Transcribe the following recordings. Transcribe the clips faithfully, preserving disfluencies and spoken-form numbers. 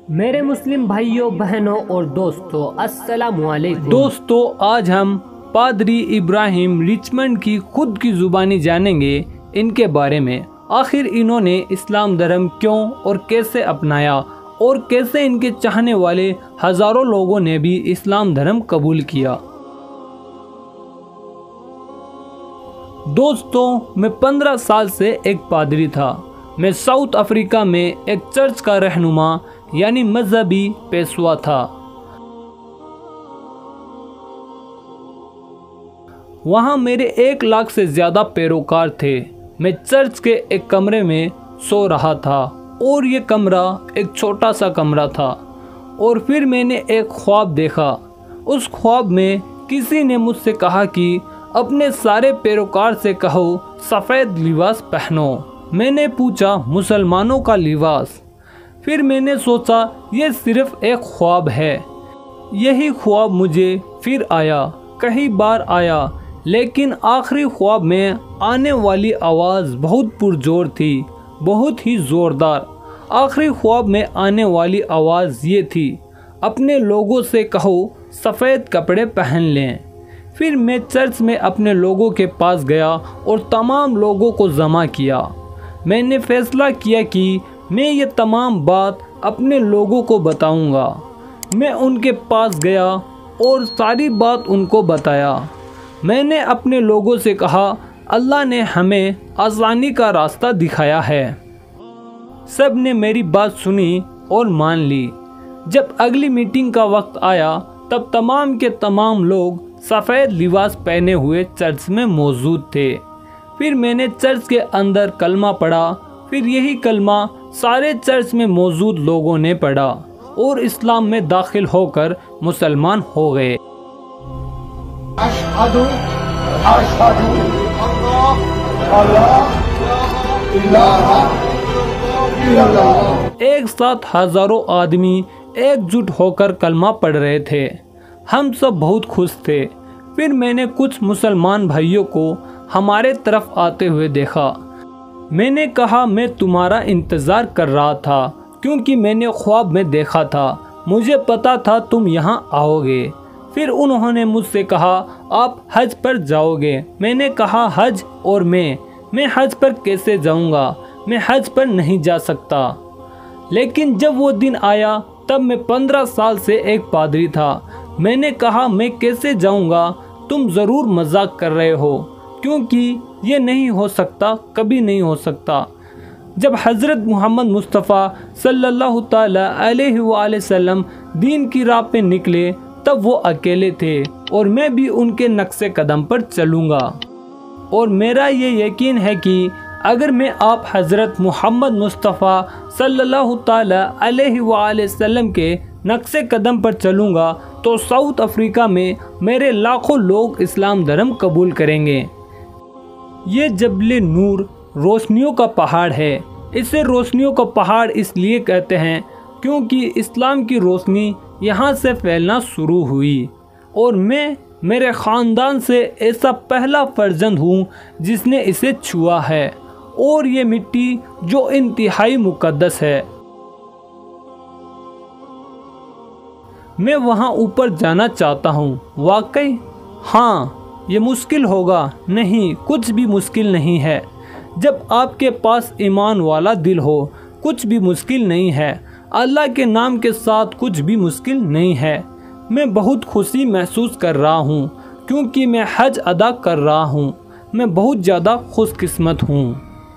میرے مسلم بھائیوں بہنوں اور دوستوں السلام علیکم۔ دوستو آج ہم پادری ابراہیم ریچمنڈ کی خود کی زبانی جانیں گے ان کے بارے میں۔ آخر انہوں نے اسلام دھرم کیوں اور کیسے اپنایا اور کیسے ان کے چاہنے والے ہزاروں لوگوں نے بھی اسلام دھرم قبول کیا۔ دوستو میں پندرہ سال سے ایک پادری تھا۔ میں ساؤتھ افریقہ میں ایک چرچ کا رہنما یعنی مذہبی پیشوا تھا۔ وہاں میرے ایک لاکھ سے زیادہ پیروکار تھے۔ میں چرچ کے ایک کمرے میں سو رہا تھا اور یہ کمرہ ایک چھوٹا سا کمرہ تھا۔ اور پھر میں نے ایک خواب دیکھا۔ اس خواب میں کسی نے مجھ سے کہا کہ اپنے سارے پیروکار سے کہو سفید لباس پہنو۔ میں نے پوچھا مسلمانوں کا لباس؟ پھر میں نے سوچا یہ صرف ایک خواب ہے۔ یہی خواب مجھے پھر آیا، کئی بار آیا، لیکن آخری خواب میں آنے والی آواز بہت پرزور تھی، بہت ہی زوردار۔ آخری خواب میں آنے والی آواز یہ تھی، اپنے لوگوں سے کہو سفید کپڑے پہن لیں۔ پھر میں چرچ میں اپنے لوگوں کے پاس گیا اور تمام لوگوں کو جمع کیا۔ میں نے فیصلہ کیا کہ میں یہ تمام بات اپنے لوگوں کو بتاؤں گا۔ میں ان کے پاس گیا اور ساری بات ان کو بتایا۔ میں نے اپنے لوگوں سے کہا اللہ نے ہمیں آسانی کا راستہ دکھایا ہے۔ سب نے میری بات سنی اور مان لی۔ جب اگلی میٹنگ کا وقت آیا تب تمام کے تمام لوگ سفید لباس پہنے ہوئے چرچ میں موجود تھے۔ پھر میں نے چرچ کے اندر کلمہ پڑھا۔ پھر یہی کلمہ سارے چرچ میں موجود لوگوں نے پڑھا اور اسلام میں داخل ہو کر مسلمان ہو گئے۔ اشہدو اشہدو اللہ الہ الا اللہ۔ ایک ساتھ ہزاروں آدمی ایک جٹ ہو کر کلمہ پڑھ رہے تھے۔ ہم سب بہت خوش تھے۔ پھر میں نے کچھ مسلمان بھائیوں کو ہمارے طرف آتے ہوئے دیکھا۔ میں نے کہا میں تمہارا انتظار کر رہا تھا کیونکہ میں نے خواب میں دیکھا تھا، مجھے پتا تھا تم یہاں آؤ گے۔ پھر انہوں نے مجھ سے کہا آپ حج پر جاؤ گے۔ میں نے کہا حج اور میں میں حج پر کیسے جاؤں گا؟ میں حج پر نہیں جا سکتا۔ لیکن جب وہ دن آیا تب میں پندرہ سال سے ایک پادری تھا۔ میں نے کہا میں کیسے جاؤں گا؟ تم ضرور مذاق کر رہے ہو کیونکہ یہ نہیں ہو سکتا، کبھی نہیں ہو سکتا۔ جب حضرت محمد مصطفیٰ صلی اللہ تعالی علیہ وآلہ وسلم دین کی راہ پہ نکلے تب وہ اکیلے تھے اور میں بھی ان کے نقش قدم پر چلوں گا۔ اور میرا یہ یقین ہے کہ اگر میں آپ حضرت محمد مصطفیٰ صلی اللہ تعالی علیہ وآلہ وسلم کے نقش قدم پر چلوں گا تو ساؤتھ افریقہ میں میرے لاکھوں لوگ اسلام دھرم قبول کریں گے۔ یہ جبل نور روشنیوں کا پہاڑ ہے۔ اسے روشنیوں کا پہاڑ اس لیے کہتے ہیں کیونکہ اسلام کی روشنی یہاں سے پھیلنا شروع ہوئی اور میں میرے خاندان سے ایسا پہلا فرزند ہوں جس نے اسے چھوا ہے، اور یہ مٹی جو انتہائی مقدس ہے۔ میں وہاں اوپر جانا چاہتا ہوں۔ واقعی؟ ہاں۔ یہ مشکل ہوگا؟ نہیں، کچھ بھی مشکل نہیں ہے۔ جب آپ کے پاس ایمان والا دل ہو کچھ بھی مشکل نہیں ہے۔ اللہ کے نام کے ساتھ کچھ بھی مشکل نہیں ہے۔ میں بہت خوشی محسوس کر رہا ہوں کیونکہ میں حج ادا کر رہا ہوں۔ میں بہت زیادہ خوش قسمت ہوں۔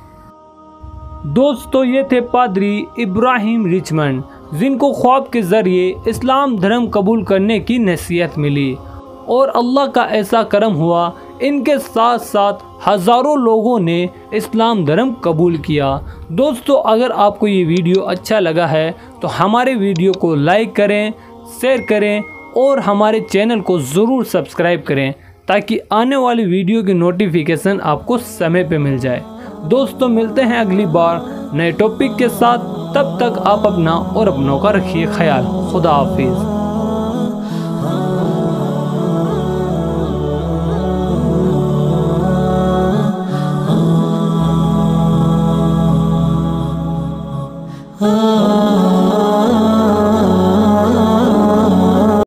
دوستو یہ تھے پادری ابراہیم ریچمنڈ جن کو خواب کے ذریعے اسلام دھرم قبول کرنے کی نصیحت ملی، اور اللہ کا ایسا کرم ہوا ان کے ساتھ ساتھ ہزاروں لوگوں نے اسلام دھرم قبول کیا۔ دوستو اگر آپ کو یہ ویڈیو اچھا لگا ہے تو ہمارے ویڈیو کو لائک کریں، شیئر کریں اور ہمارے چینل کو ضرور سبسکرائب کریں تاکہ آنے والی ویڈیو کی نوٹیفیکیشن آپ کو سمے پہ مل جائے۔ دوستو ملتے ہیں اگلی بار نئے ٹاپک کے ساتھ، تب تک آپ اپنا اور اپنوں کا رکھیے خیال۔ خدا حافظ۔